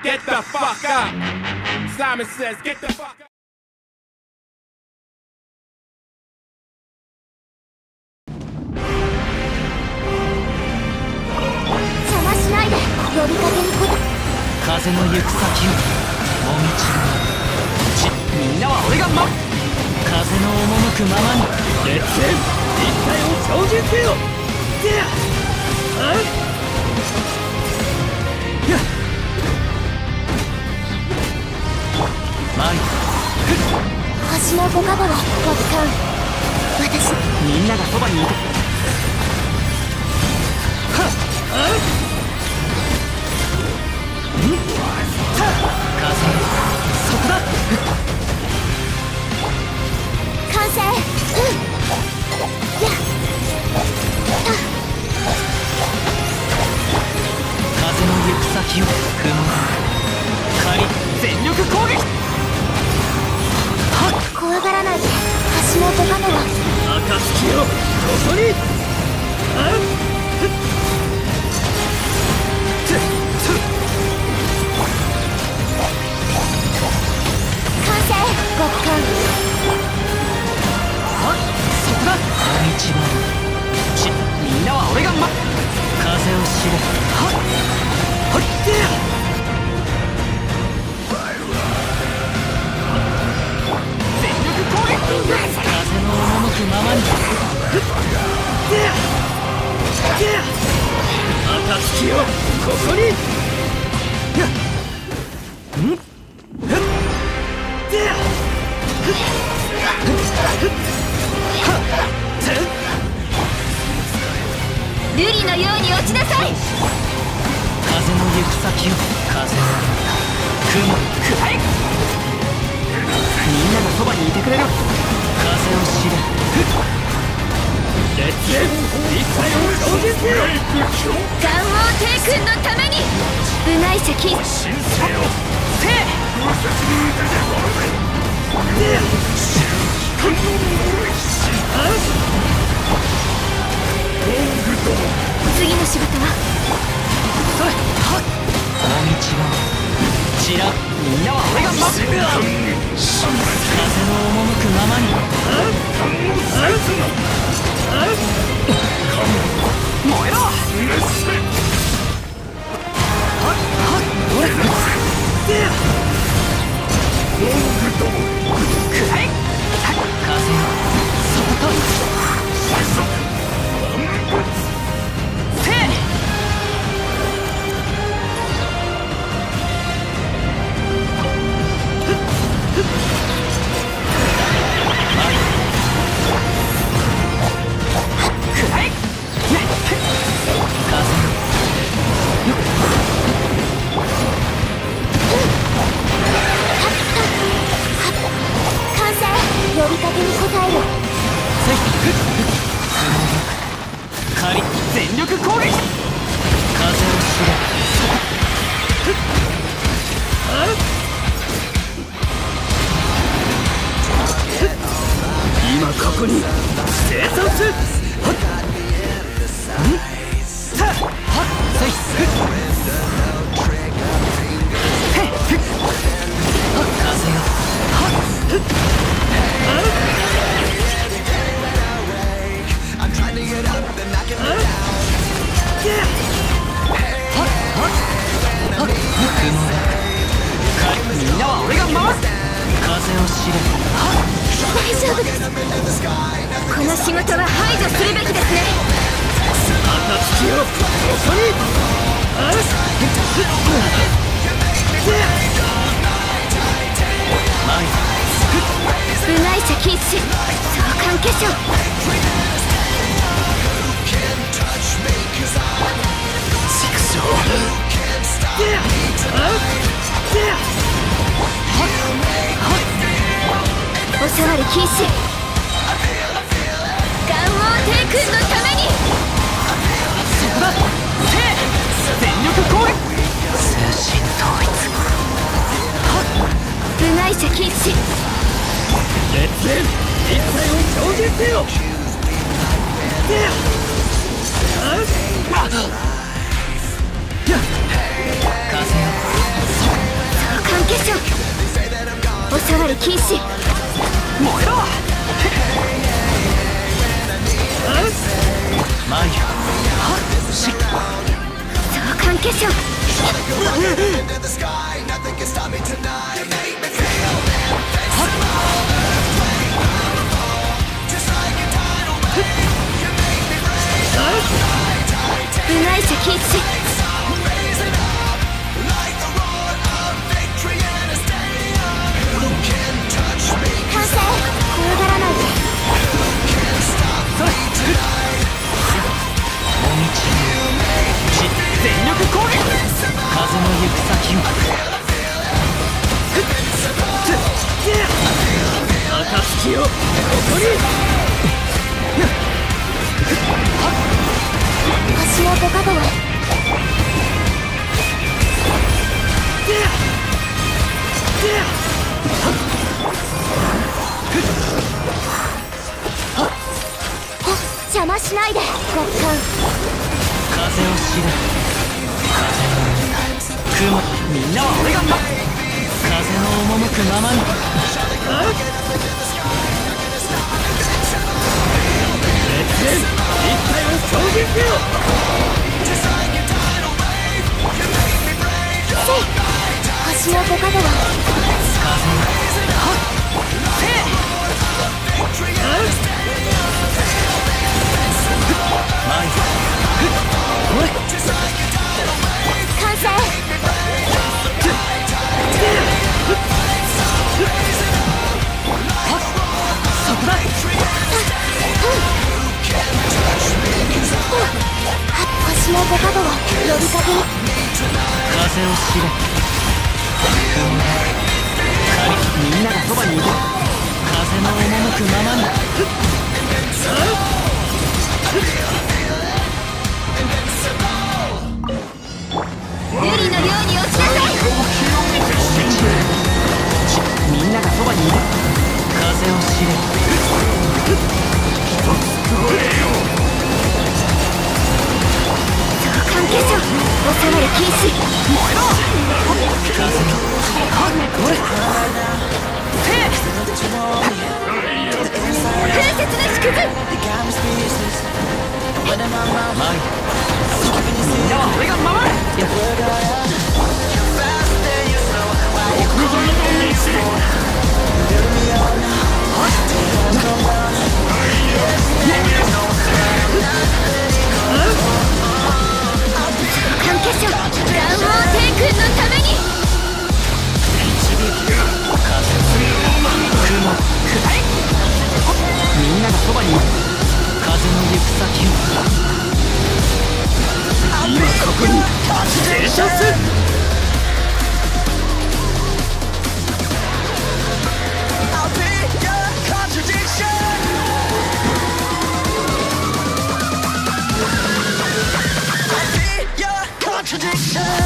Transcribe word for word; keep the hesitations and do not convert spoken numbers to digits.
Get the fuck up. Simon says, get the fuck up. 邪魔しないで。呼びかけること。 風の行く先をもみちちみんなは俺が待つ。風の赴くままにレッツエン一体を超人せよ。であっやっマイ橋のご加護をご使う。私みんながそばにいてはっあっんさあ風そこだ完成。うんやっ風の行く先を踏む仮全力攻撃はっ怖がらないで。橋のご加護は暁よここにあっふっつつ完成。ご使う。 はっそこだ第一番ちみんなは俺が待つ風を知れはっはっでや全力攻撃風の赴くままにふっでやでや暁よここにやんふっでやふっふっはっつ瑠璃のように落ちなさい。 風の行く先を風の雲くらえみんながそばにいてくれる風を知れレッツエン一体を超人せよ元王帝君のために部外者禁止せいであっ次の仕事はそれはっもみちはちらみんなは俺が待つ風の赴くままに燃えろはっはっ俺でやくらえ風よそことせい完成。呼びかけに応える。 仮全力攻撃風を知れ今ここに生産すはっさあはっせいふっへっふっはっ風よはっふっあっみんなは俺が回す風を知れ大丈夫です。この仕事は排除するべきですね。 暁よここにあっマイ部外者禁止召喚化粧畜生であっではっはっおさわり禁止。元王帝君のためにそこだせい全力攻撃通信統一はっ部外者禁止。 レッツエン一体を超人せよであっあっや風よお触り禁止。 燃えろ。マイルし召喚化粧。部外者禁止。完成。怖がらないで。 全力攻撃。風の行く先を暁をここに。 星のご加護を。邪魔しないで。極寒。 風を知る。風の雲。みんなは俺が風の赴くままに。一体を衝撃せよ。 星のご加護を。 マイおい完成。 そこだ。 星のご加護を呼びかける。 風を知れ。みんながそばにいる。風の赴くままに。 瑠璃のように落ちなさい。 みんながそばにいる。風を知れ。 召喚化粧。お触り禁止。 燃えろ。風のこれ風雪の縮図。 マイみんなは俺が守る。 関係者、乱王帝君のために。 みんながそばにいる。風の行く先を今ここに停車する。Contradiction